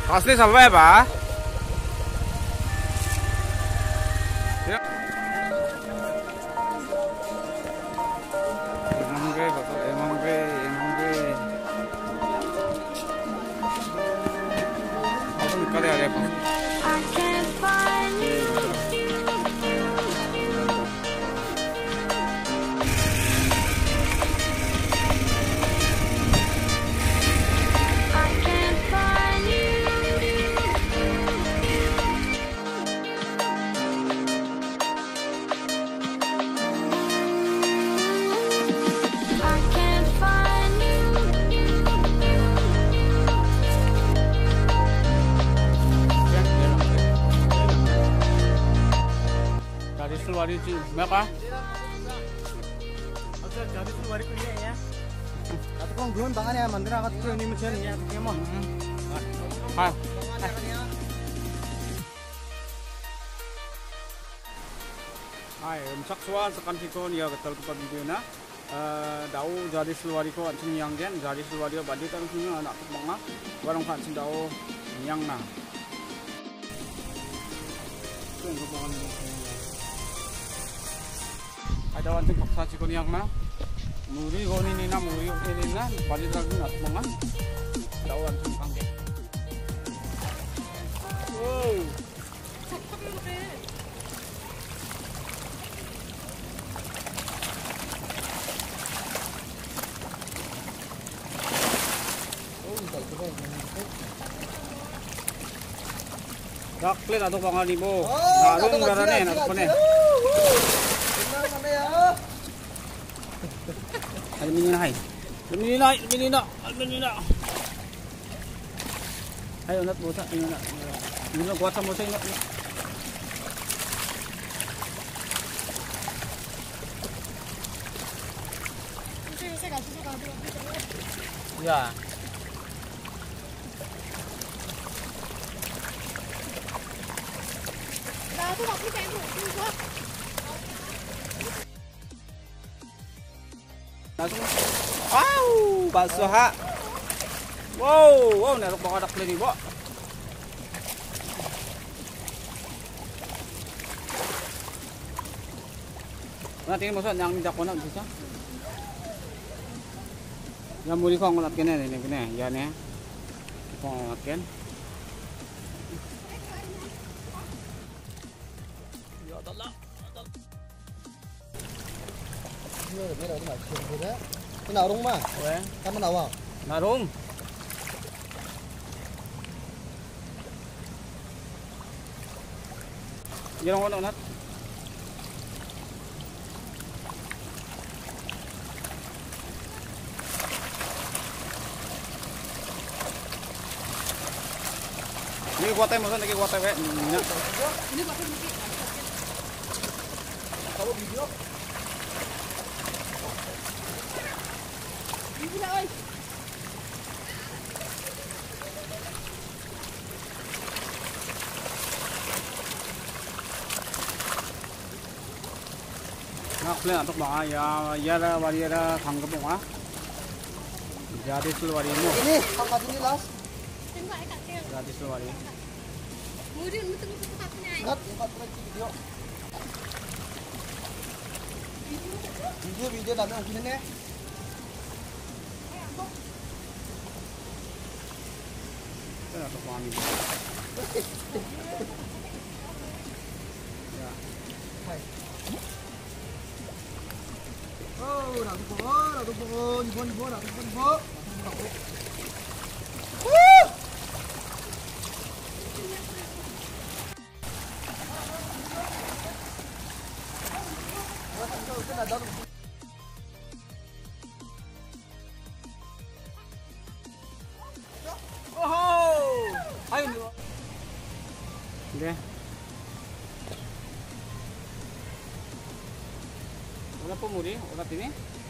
Asli salva ya Pak. Ya. Emang gue, betul. Emang gue. Aku nikah deh ada Pak. Dari mereka jadi keluar kuliah ya. Atau kong belum tangan ya mandira kat ini mesin ya kemon. Hai. Hai, umsak soal sekan sikon ya ketal kepada video na. Dau jadi seluar ko ancing yang gen jadi seluar dia badi kan punya anak manga warung kan dau yang na. Itu untuk bangun. Ada wancing paksa cikon yang na muri goni ni na muri ini na balik lagi nak manga ada wancing kangge wow Daklet atau pangal ibu garung garane nak pone Alminina. Ayo nat bosa ini nak. Ini kuat sama bosa ingat. Ya. Wow, bakso ha. Wow, narok baka dakli ni bo. Tingin mo sa yang tidak ko na bisa. Yang muli ko ang ulat kene ini kene, yan ya. Ko ang ulat ken. Ya Allah. Narung mah, kamu nawa. Narung. Jangan kono nat. Ini kuatnya maksudnya lagi kuatnya kayak minyak. Ini pakai minyak. Kalau video. Gila oi. Nak lihat untuk bang ya ada wari ada kanggap bang jadi seluar ini. Ini angkat ini las. Jadi seluar ini. Murid betul-betul taknya. Ingat video. Video dami mungkin ini. Untuk kami. Ya. Hai. Oh, nato po, ibu. Ayo. Oke. Wala po muri, ulat ini.